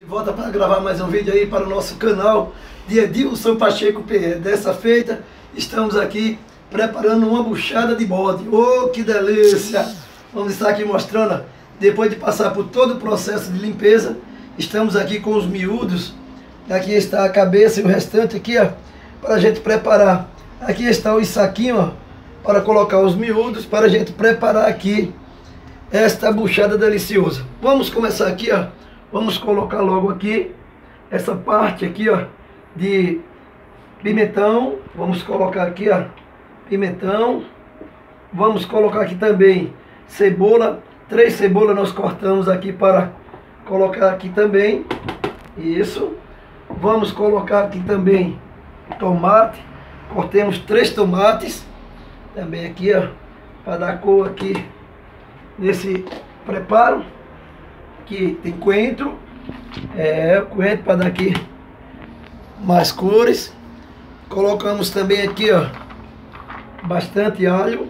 Volta para gravar mais um vídeo aí para o nosso canal de Edilson Pacheco PR. Dessa feita, estamos aqui preparando uma buchada de bode. Oh, que delícia! Vamos estar aqui mostrando, depois de passar por todo o processo de limpeza, estamos aqui com os miúdos. Aqui está a cabeça e o restante aqui, ó, para a gente preparar. Aqui está o saquinho, ó, para colocar os miúdos, para a gente preparar aqui esta buchada deliciosa. Vamos começar aqui, ó. Vamos colocar logo aqui essa parte aqui, ó, de pimentão. Vamos colocar aqui, ó, pimentão. Vamos colocar aqui também cebola. 3 cebolas nós cortamos aqui para colocar aqui também. Isso. Vamos colocar aqui também tomate. Cortemos 3 tomates. Também aqui, ó, para dar cor aqui nesse preparo. Aqui tem coentro, coentro para dar aqui mais cores. Colocamos também aqui, ó, bastante alho,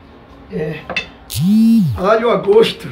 alho a gosto.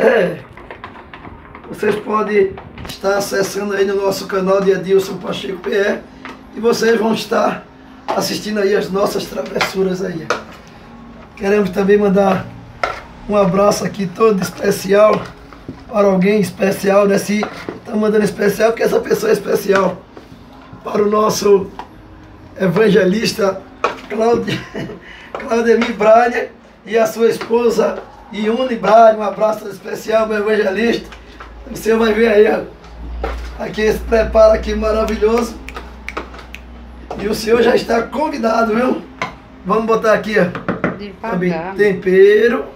Vocês podem estar acessando aí no nosso canal de Edilson Pacheco PR e vocês vão estar assistindo aí as nossas travessuras aí. Queremos também mandar um abraço aqui todo especial para alguém especial, né? Se está mandando especial, porque essa pessoa é especial. Para o nosso evangelista Claudemir Braga e a sua esposa Iune Braga. Um abraço especial, meu evangelista. Você vai ver aí, ó, aqui esse preparo aqui maravilhoso. E o senhor já está convidado, viu? Vamos botar aqui, ó, também tempero.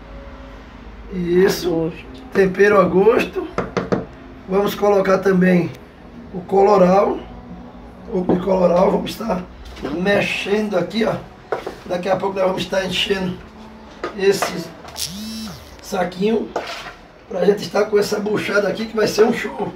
Isso. Tempero a gosto. Vamos colocar também o coloral. O coloral, vamos estar mexendo aqui, ó. Daqui a pouco nós vamos estar enchendo esse saquinho para a gente estar com essa buchada aqui que vai ser um show.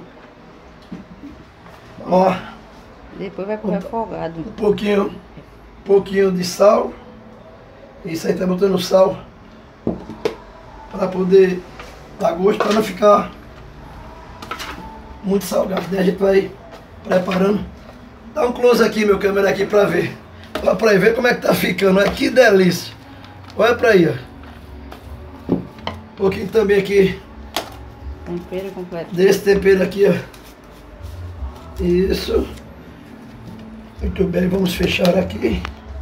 Ó. Depois vai pro refogado. Um pouquinho de sal. Isso aí tá botando sal para poder dar gosto, para não ficar muito salgado, né? A gente vai preparando. Dá um close aqui, meu câmera, aqui para ver. Para ver como é que tá ficando. Olha que delícia. Olha para aí, ó. Um pouquinho também aqui. Tempero completo. Desse tempero aqui, ó. Isso. Muito bem, vamos fechar aqui.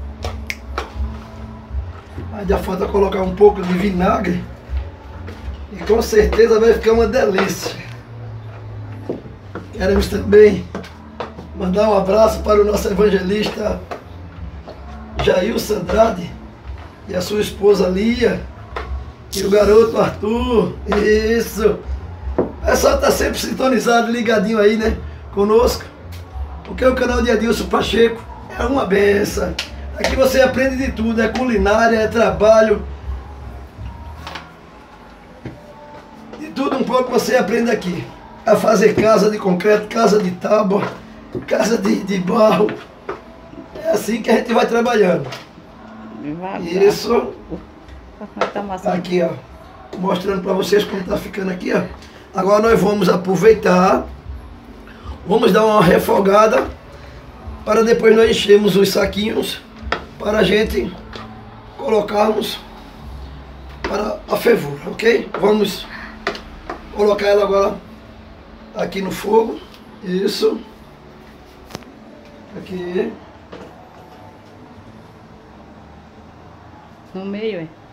Ainda falta colocar um pouco de vinagre. E com certeza vai ficar uma delícia. Queremos também mandar um abraço para o nosso evangelista Jailson Andrade e a sua esposa Lia e o garoto Arthur. Isso. O pessoal está sempre sintonizado, ligadinho aí, né? Conosco. Porque o canal de Edilson Pacheco é uma benção. Aqui você aprende de tudo, é culinária, é trabalho. De tudo um pouco você aprende aqui. A fazer casa de concreto, casa de tábua, casa de barro. É assim que a gente vai trabalhando. Isso. Aqui, ó. Mostrando para vocês como está ficando aqui, ó. Agora nós vamos aproveitar. Vamos dar uma refogada. Para depois nós enchermos os saquinhos. Para a gente colocarmos para a fervura, ok? Vamos colocar ela agora aqui no fogo. Isso. Aqui. No meio, é?